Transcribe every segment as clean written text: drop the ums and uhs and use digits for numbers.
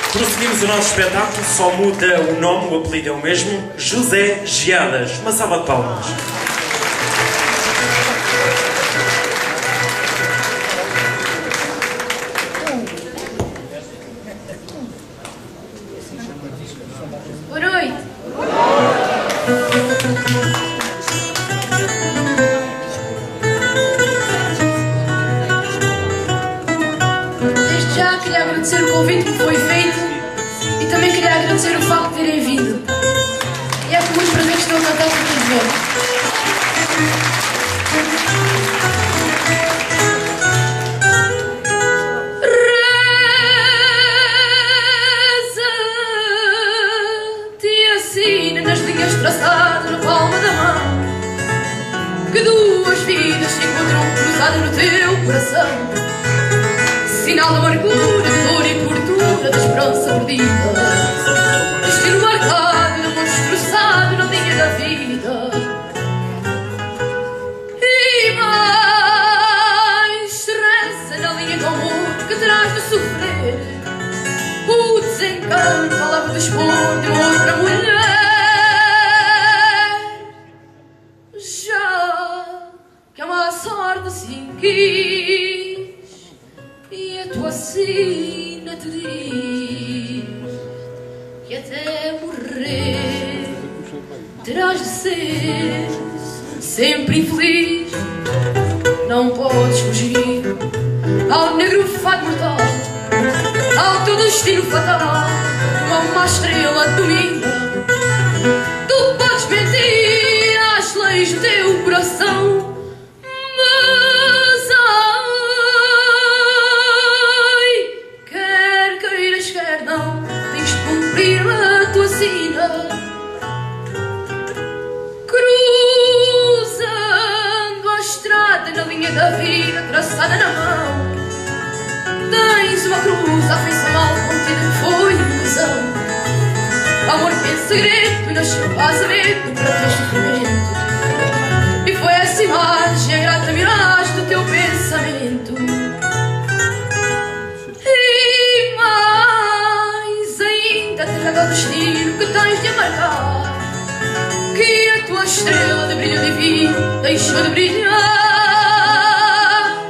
Prosseguimos o nosso espetáculo, só muda o nome, o apelido é o mesmo, José Geadas. Uma salva de palmas. Boa noite. Desde já queria agradecer o convite que me foi feito e também queria agradecer o facto de terem vindo. E é com muito prazer que estou a cantar para todos ver. Nas linhas traçadas na palma da mão, que duas vidas se encontram cruzadas no teu coração, sinal de amargura, de dor e tortura, da esperança perdida, destino marcado, de amor destroçado na linha da vida. E mais reza na linha do amor que terás de sofrer o desencanto, a lava do expor de outra mulher. Assim quis, e a tua sina te diz que até morrer terás de ser sempre infeliz. Não podes fugir ao negro fado mortal, ao teu destino fatal, uma má estrela domina. Tu podes mentir às leis do teu coração, mas ai, quer queiras, quer não, tens de cumprir a tua sina. Cruzando a estrada na linha da vida traçada na mão, tens uma cruz, a afeição mal contida que foi ilusão. Amor que é segredo e nasceu vazamento para teu sofrimento. E foi essa imagem, a grata miragem do teu pensamento. E mais ainda te rega o destino que tens de amargar, que a tua estrela de brilho divino deixou de brilhar.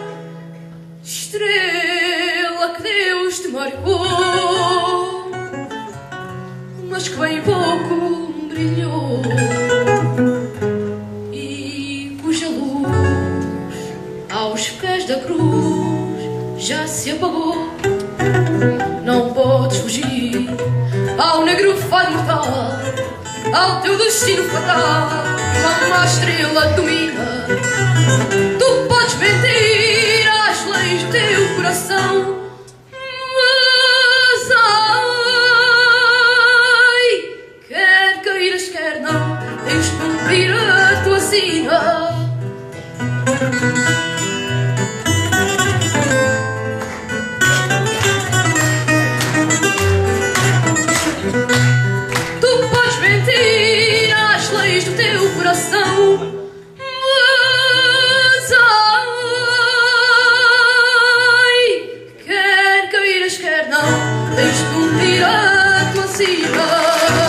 Estrela que Deus te marcou, mas que bem pouco brilhou, aos pés da cruz já se apagou. Não podes fugir ao negro fado mortal, ao teu destino fatal, uma má estrela domina. Tu podes mentir às leis do teu coração, mas ai, quer queiras, quer não, tens de cumprir a tua sina. Tu podes mentir às leis do teu coração, mas ai, quer queiras, quer não, tens de cumprir a tua sina.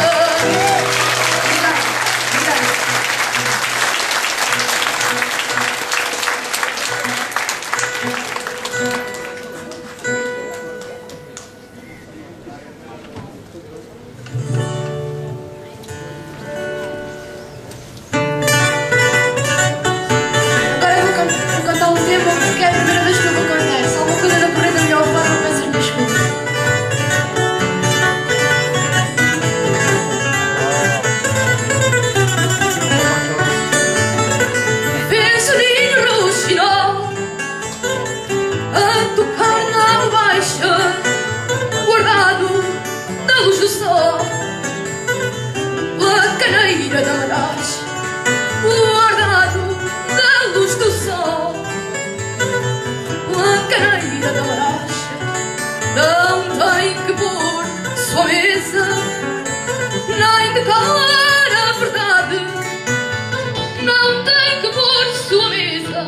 Não tem que pôr sua mesa, nem de calar a verdade. Não tem que pôr sua mesa,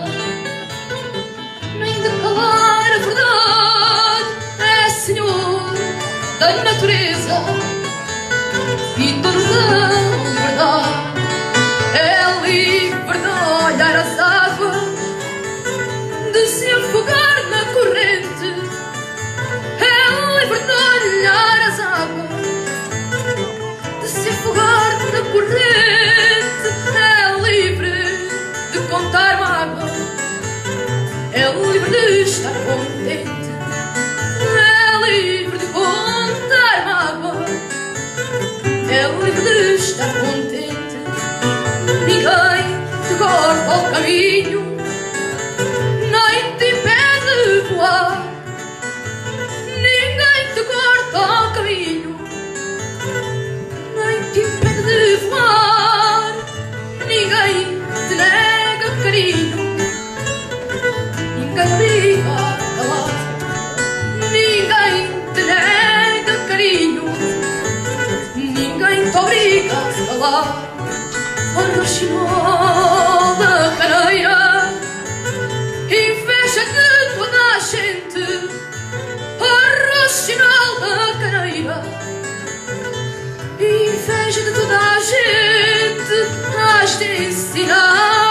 nem de calar a verdade. É senhor da natureza e dono da liberdade. É livre de olhar as águas, de se afogar na corrente. É livre de olhar as águas, de se afogar na corrente. É livre de contar mágoa, é livre de estar contente. É livre de contar mágoa, é livre de estar contente. Ninguém te corta o caminho, nem te impede de voar. Ninguém te corta o caminho, nem te impede de voar. Ninguém te nega carinho, ninguém obriga a calar. Ninguém te nega carinho, ninguém te obriga a calar. Olha o sinal da caneira, inveja de toda a gente. Olha o sinal da caneira, inveja de toda a gente. Has de ensinar